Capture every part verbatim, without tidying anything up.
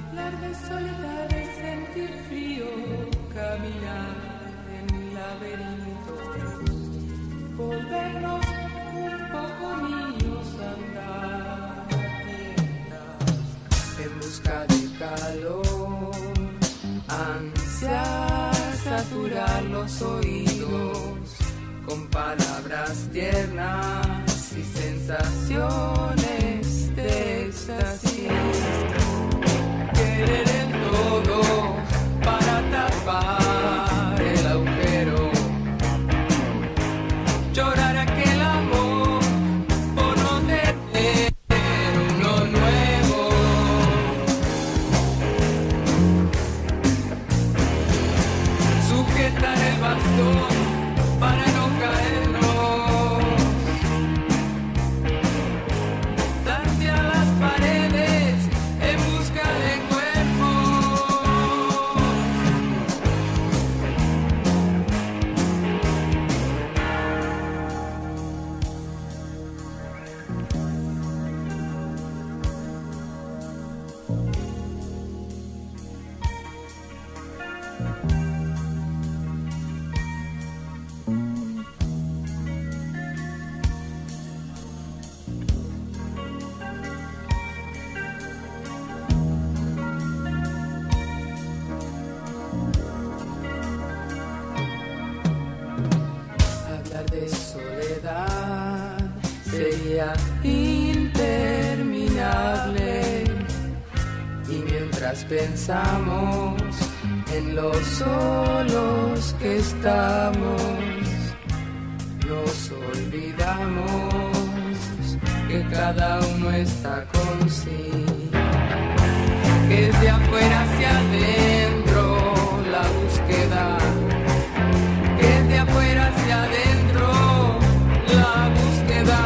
Hablar de soledad es sentir frío, caminar en laberintos, volvernos un poco niños, andar a tiendas en busca de calor, ansias saturar los oídos con palabras tiernas y sensaciones de éxtasis. Querer el todo para tapar el agujero, llorar aquel amor por no tener uno nuevo, sujetar el bastón para no caernos. Sería interminable, y mientras pensamos en lo solos que estamos, nos olvidamos que cada uno está consigo, que es de afuera hacia adentro la búsqueda, que es de afuera hacia adentro la búsqueda.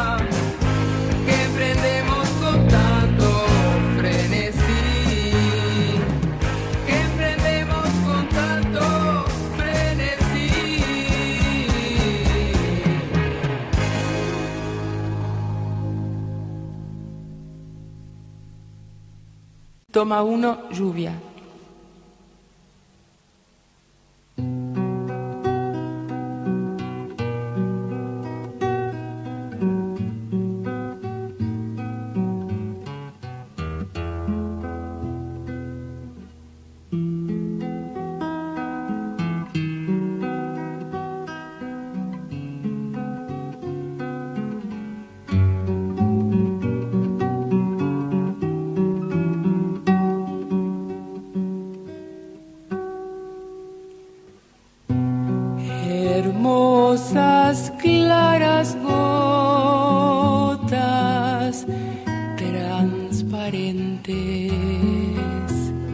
Toma uno, lluvia. Hermosas claras gotas transparentes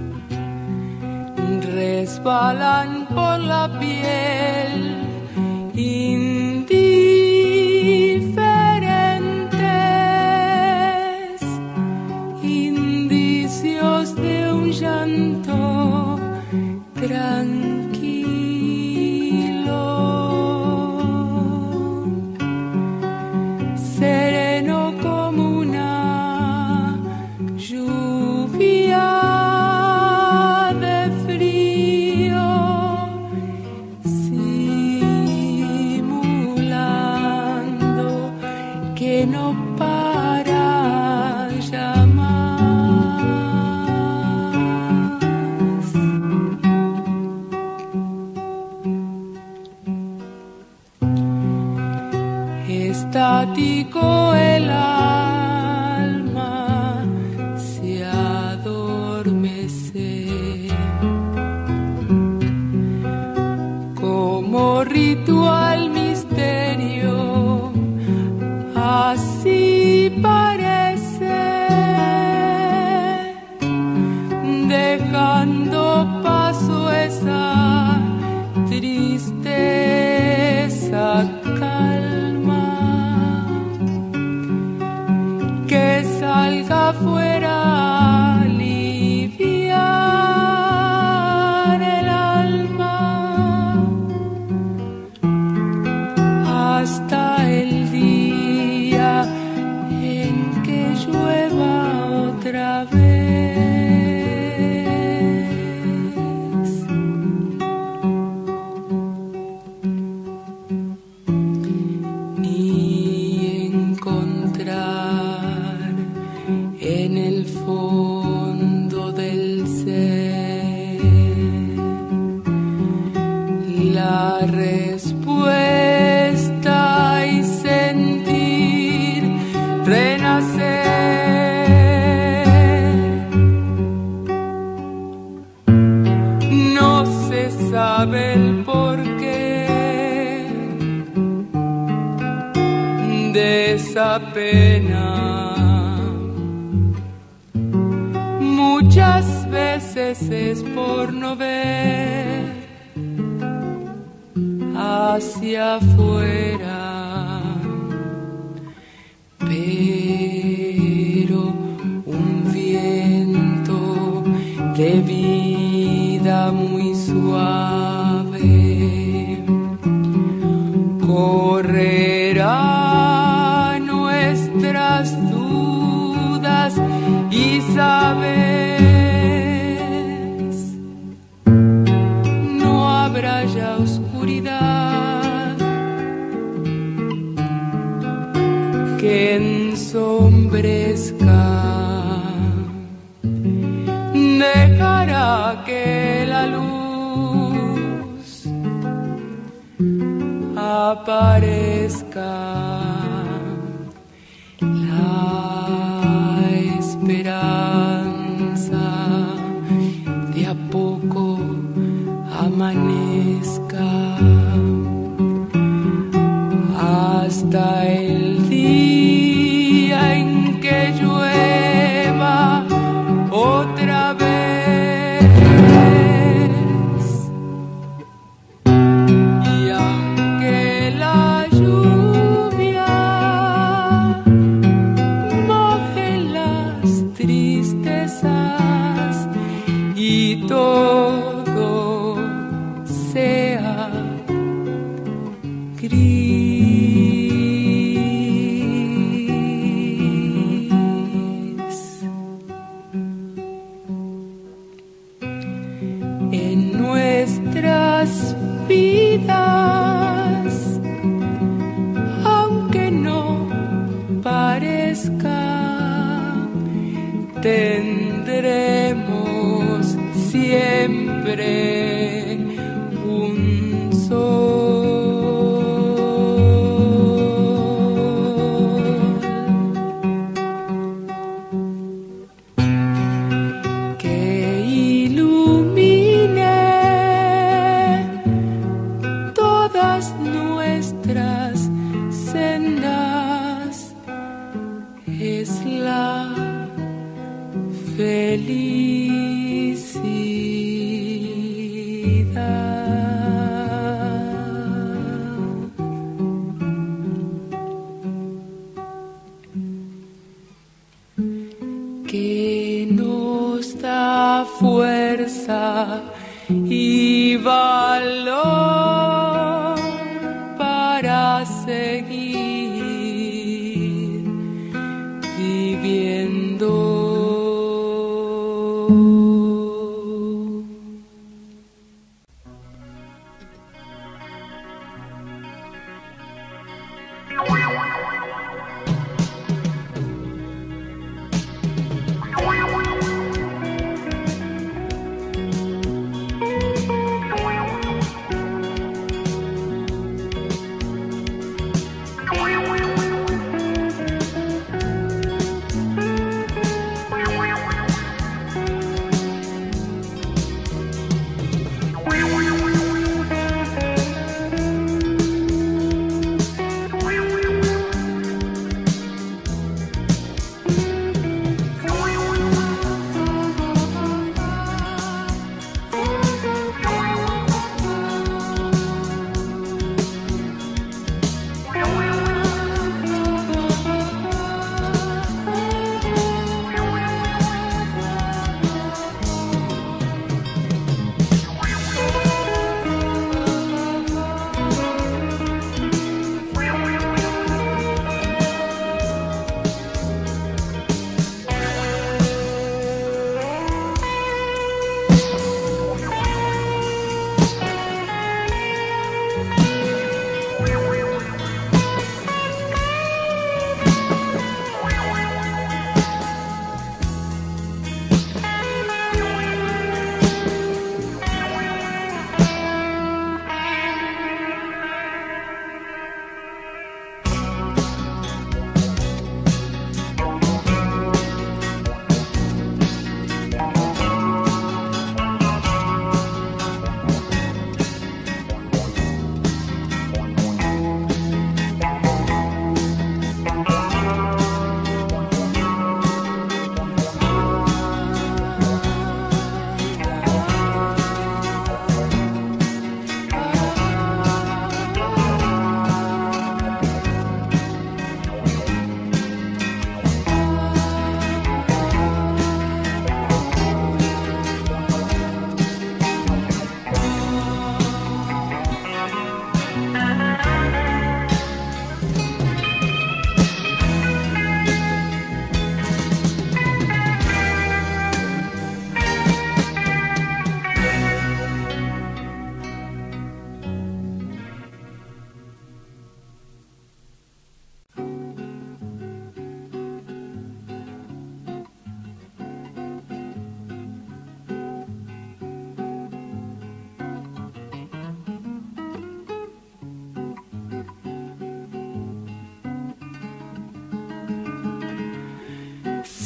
resbalan por la piel indiferentes, indicios de un llanto tranquilo, sereno como una lluvia de frío, simulando que no para ya más. Estático el alma se adormece, como ritual misterio, así parece, dejando paso esa tristeza calma, que salga afuera a aliviar el alma, hasta el día en que llueva otra vez. la pena. Muchas veces es por no ver hacia afuera, pero un viento de vida muy suave correrá nuestras dudas y sabes, no habrá ya oscuridad que ensombrezca, dejará que la luz aparezca. La esperanza de a poco amanezca hasta el día en que llueva otra vez. Y aunque la lluvia moje las tristezas y todo sea gris, en nuestras vidas, aunque no parezca, tendremos siempre un sol que ilumine todas nuestras sendas. Es la felicidad. Que nos da fuerza y valor para seguir viviendo.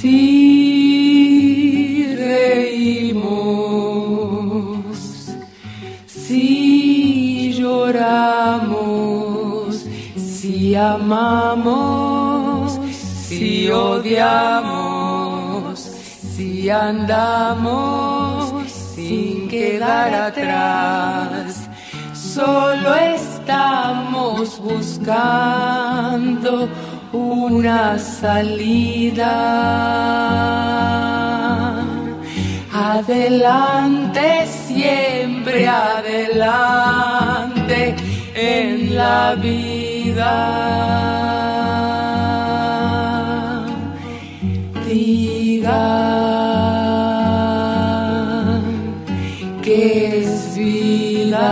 Si reímos, si lloramos, si amamos, si odiamos, si andamos sin quedar atrás, solo estamos buscando una salida. Adelante, siempre adelante en la vida. Digan que es vida,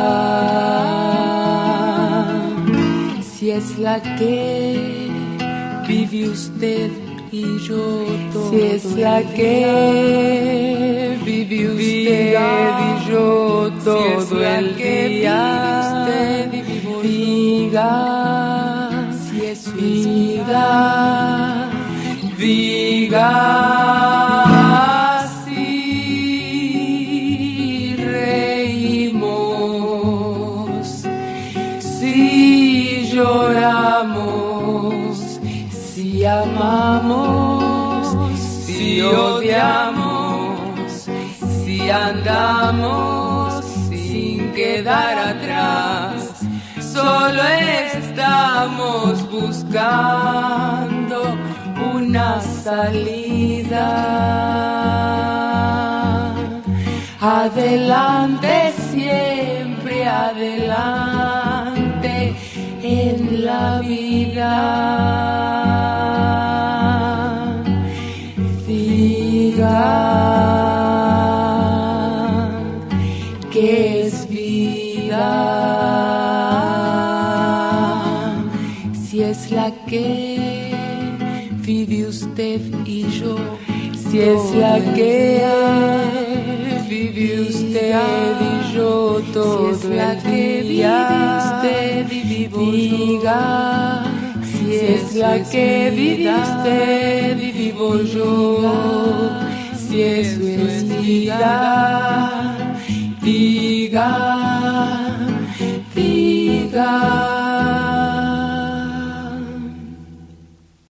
si es la que vive usted y yo todo, si es la que vive usted y yo todo el día, diga si es vida, diga si reímos, si lloramos, si amamos, si odiamos, si andamos sin quedar atrás, solo estamos buscando una salida. Adelante, siempre adelante en la vida. Digan que es vida, si es la que vive usted y yo, si es la que vive usted y yo todo si es la que vive usted y vivo diga si es la que vive usted y vivo yo, si eso es vida, diga, diga.